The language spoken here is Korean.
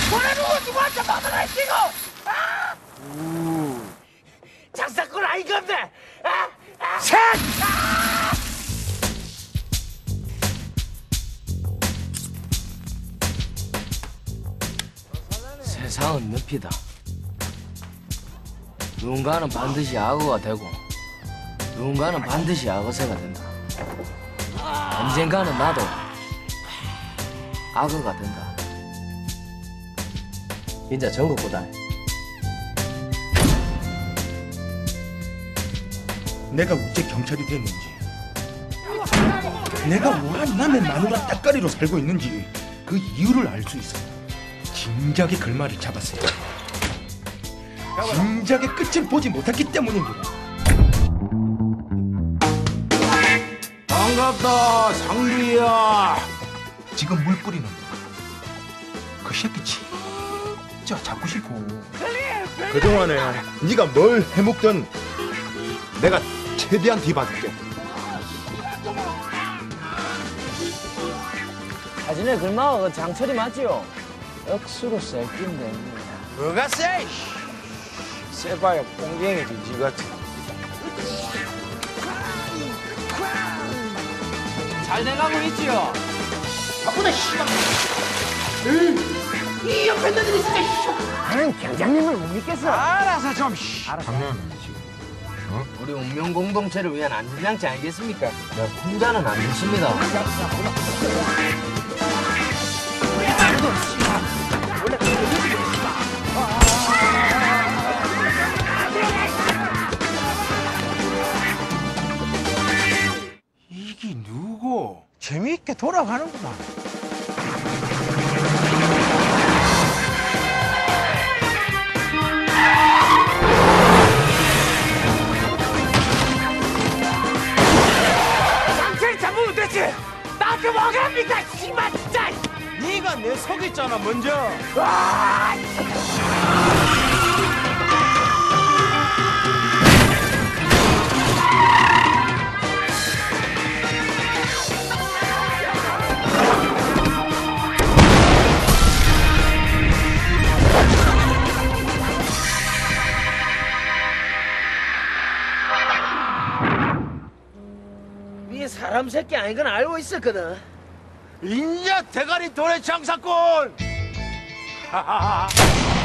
보내놓고 누구한테 받아라 이거. 아! 장사꾼 아니건데. 셋. 세상은 늪이다. 누군가는 반드시 악어가 되고 누군가는 반드시 악어새가 된다. 언젠가는 나도 악어가 된다. 진짜 전국구다. 내가 어째 경찰이 됐는지, 내가 왜 남의 마누라 따까리로 살고 있는지 그 이유를 알 수 있어. 진작에 글말을 잡았어요. 진작에 끝을 보지 못했기 때문입니다. 반갑다, 상비야. 지금 물 뿌리는 그 새끼 진짜 잡고 싶고. 그동안에 네가 뭘 해먹든 내가 최대한 뒤봐줄게. 사진에 글마가 그 장철이 맞지요? 억수로 셀낀데. 뭐가 세? 세봐야 뽕갱이지, 니같이. 잘 돼가고 있지요? 바쁘다, 씨발. 이 옆에 애들이 진짜, 나는 경장님을 못 믿겠어. 알아서 좀, 장난하네 지금. 우리 운명 공동체를 위한 안전장치 아니겠습니까? 혼자는 안 되십니다. 이게 누구? 재미있게 돌아가는구나. 장철이 잡으면 되지. 나한테 뭐가 합니까, 씨발 진짜. 네가 내 속였잖아 먼저. 와! 이 사람 새끼 아닌 건 알고 있었거든. 인자 대가리 도래 장사꾼. 하하하.